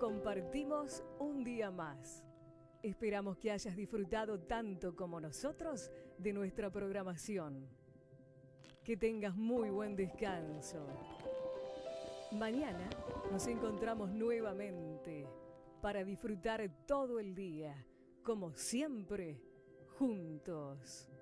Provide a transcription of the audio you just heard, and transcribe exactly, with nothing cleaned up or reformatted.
compartimos un día más. Esperamos que hayas disfrutado tanto como nosotros de nuestra programación. Que tengas muy buen descanso. Mañana nos encontramos nuevamente para disfrutar todo el día, como siempre, juntos.